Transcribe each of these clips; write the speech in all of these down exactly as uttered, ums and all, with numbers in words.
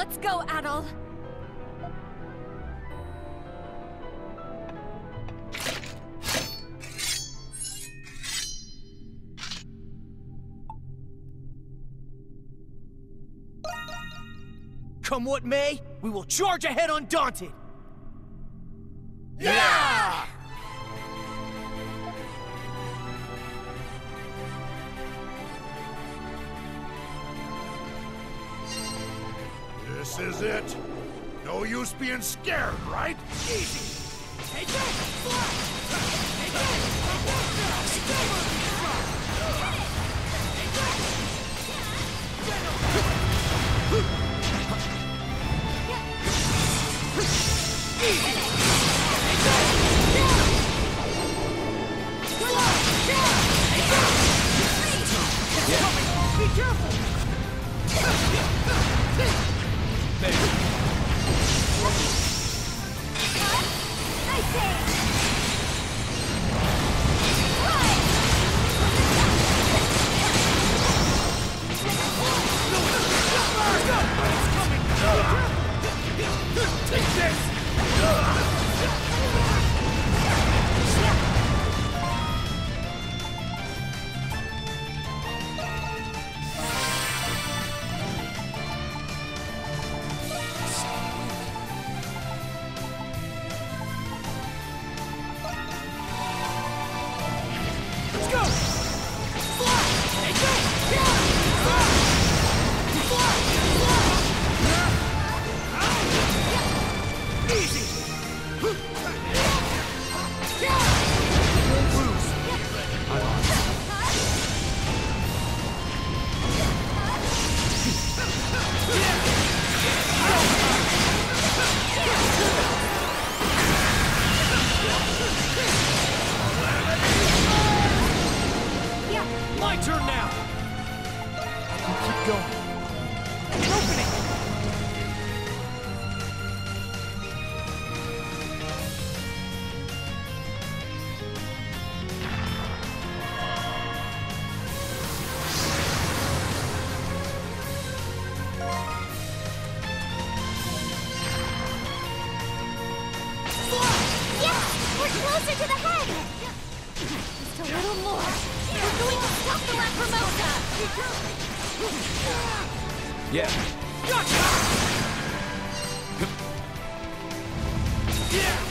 Let's go, Adol. Come what may, we will charge ahead undaunted! Yeah! This is it. No use being scared, right? Easy. Take it! Fly! Take it! Be careful! Take this! My turn now! Keep going. Open it! Yes! We're closer to the head! Just a little more. We're going to stop the Lacrimosa! Yeah. Gotcha! Yeah!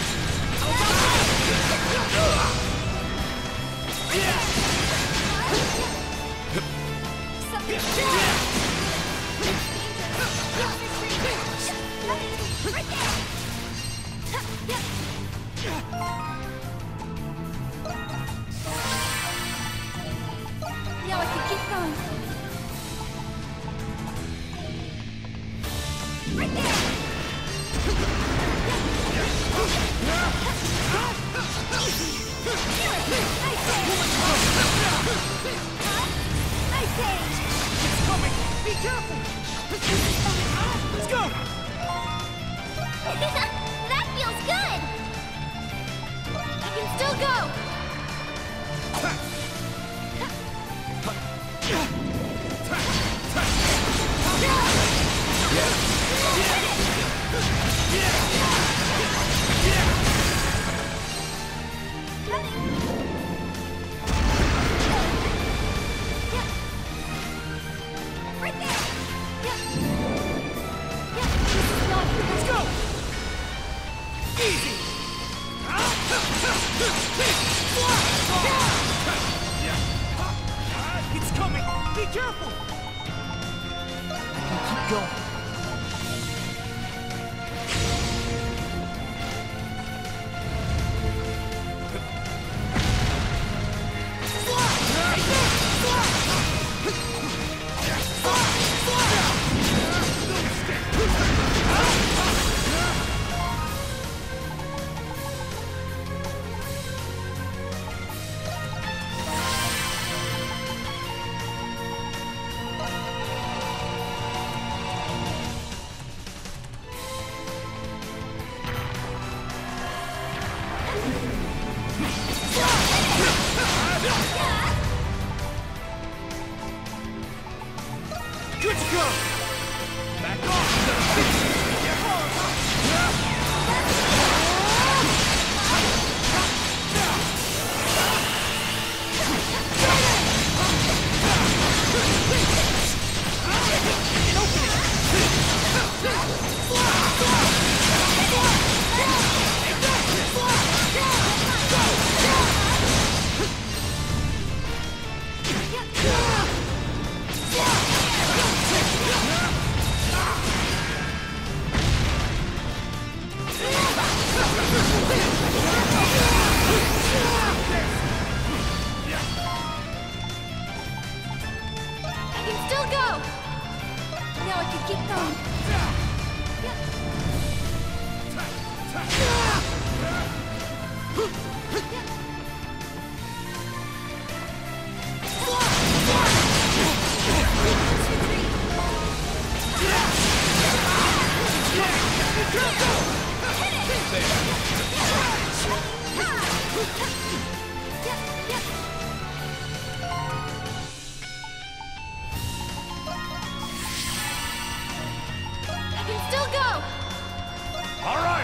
Now I can keep going. Right there! I say! It's coming! Be careful! Let's go! That feels good! I can still go! Right there! Let's go! Easy! It's coming! Be careful! I can keep going.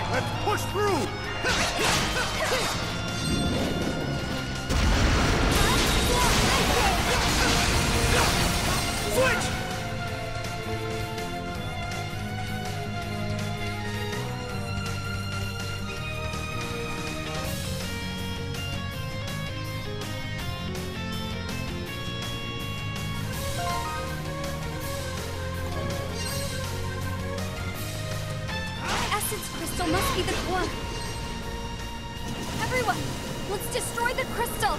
let's push through! Switch! Crystal must be the core. Everyone, let's destroy the crystal.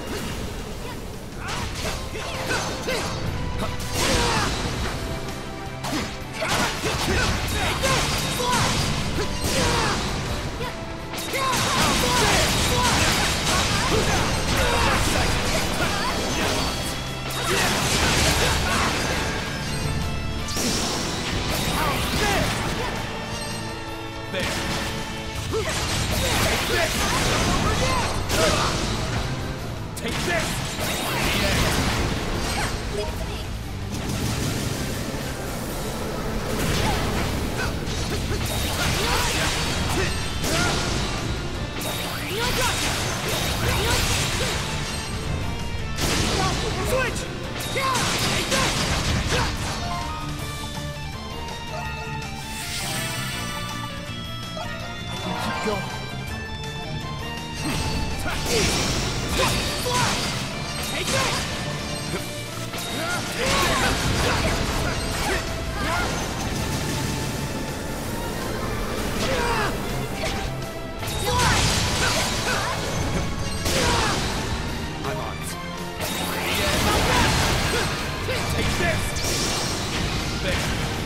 There. Take this! Leave it to me. Switch! Take this! Keep going. Take this! I'm on it. Take this! There.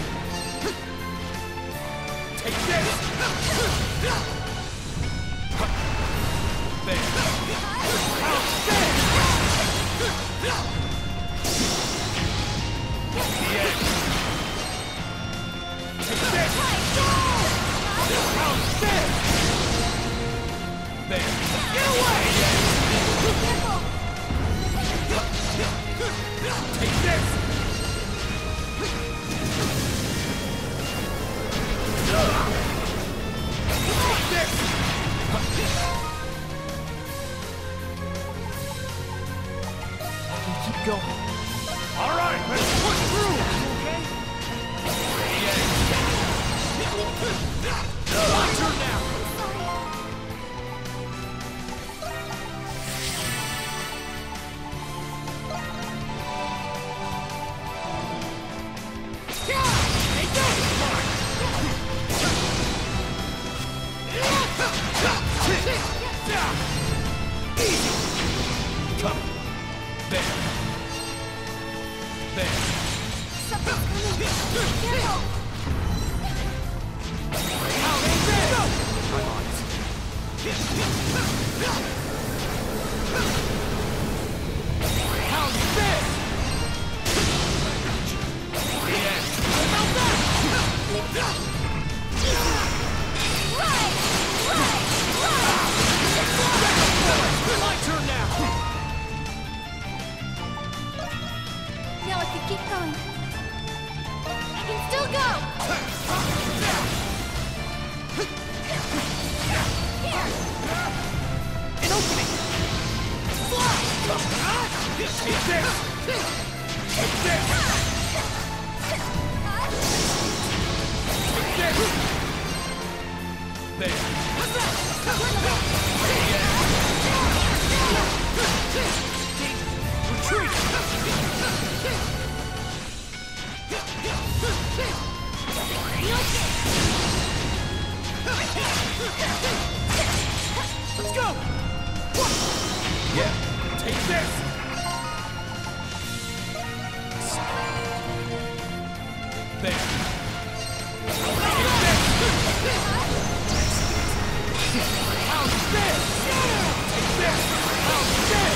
Take this! There. Keep going. All right, let's push through! My turn now! Come. There. There. Something's coming. Careful. I'm on it. How's this? The end. Right! Right! Right! My turn now! Now I can keep going. I can still go! Here! An opening! Slide! Take this! Take this! Take this! There. Retreat! Let's go! Yeah, take this! There. How's this? Take this! How's this?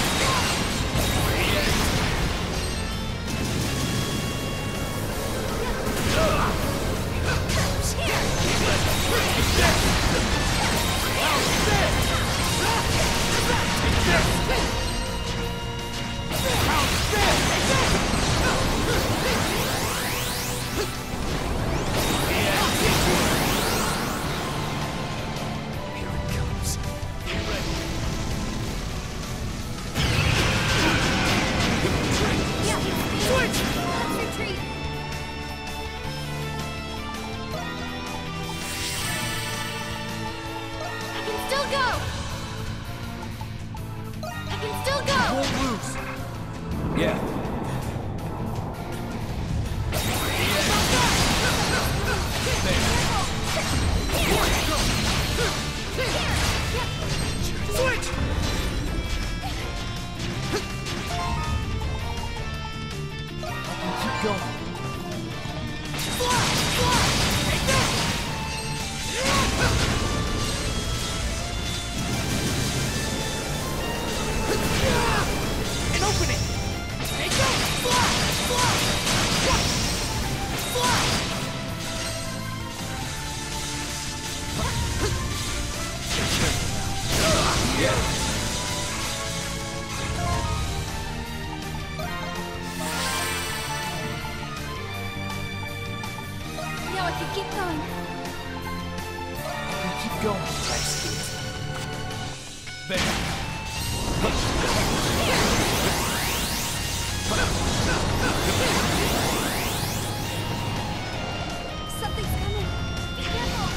Yeah. still go! I can still go! Won't lose. Yeah. Switch! Keep going. Fly! Fly! Take that! An opening! Take that! Fly! Fly! Fly! Yeah. Now I can keep going. Keep going. Nice, kid. There. Something's coming. Be careful.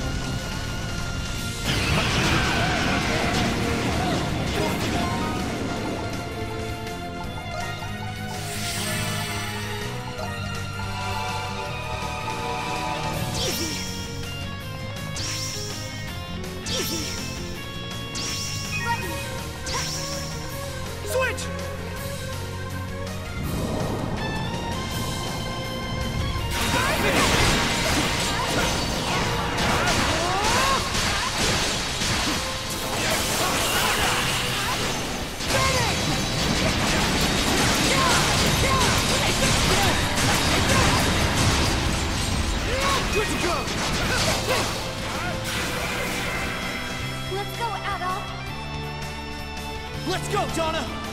Easy. Easy. Button. Switch! Good to go! Let's go, Adolf. Let's go, Donna!